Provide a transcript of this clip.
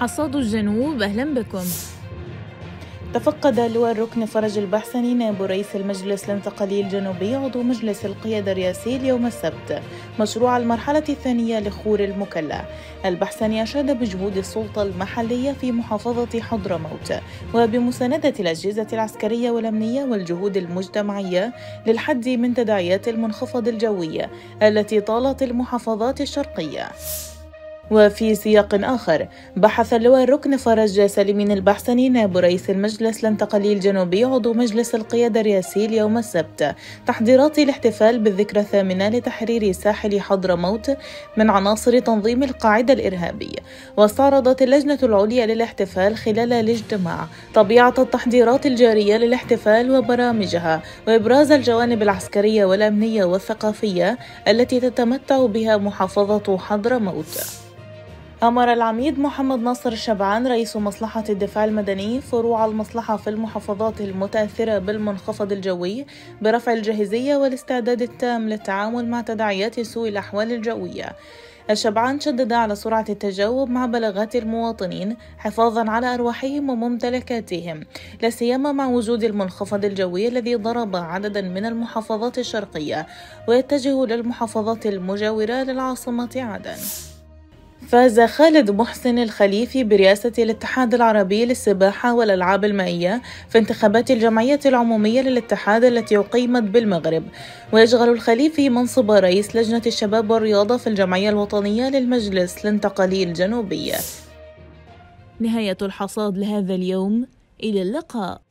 حصاد الجنوب أهلا بكم. تفقد اللواء الركن فرج البحسني نائب رئيس المجلس الانتقالي الجنوبي عضو مجلس القيادة الرئاسي اليوم السبت مشروع المرحلة الثانية لخور المكلا. البحسني أشاد بجهود السلطة المحلية في محافظة حضرموت وبمساندة الأجهزة العسكرية والأمنية والجهود المجتمعية للحد من تداعيات المنخفض الجوي التي طالت المحافظات الشرقية. وفي سياق آخر، بحث اللواء الركن فرج سليمين البحسني نائب رئيس المجلس الانتقالي الجنوبي عضو مجلس القيادة الرئاسي اليوم السبت تحضيرات الاحتفال بالذكرى الثامنة لتحرير ساحل حضرموت من عناصر تنظيم القاعدة الإرهابي. واستعرضت اللجنة العليا للاحتفال خلال الاجتماع طبيعة التحضيرات الجارية للاحتفال وبرامجها وإبراز الجوانب العسكرية والأمنية والثقافية التي تتمتع بها محافظة حضرموت. أمر العميد محمد ناصر الشبعان رئيس مصلحة الدفاع المدني فروع المصلحة في المحافظات المتأثرة بالمنخفض الجوي برفع الجاهزية والاستعداد التام للتعامل مع تداعيات سوء الأحوال الجوية. الشبعان شدد على سرعة التجاوب مع بلاغات المواطنين حفاظا على أرواحهم وممتلكاتهم، لا سيما مع وجود المنخفض الجوي الذي ضرب عددا من المحافظات الشرقية ويتجه للمحافظات المجاورة للعاصمة عدن. فاز خالد محسن الخليفي برئاسة الاتحاد العربي للسباحة والألعاب المائية في انتخابات الجمعية العمومية للاتحاد التي أقيمت بالمغرب، ويشغل الخليفي منصب رئيس لجنة الشباب والرياضة في الجمعية الوطنية للمجلس الانتقالي الجنوبي. نهاية الحصاد لهذا اليوم، إلى اللقاء.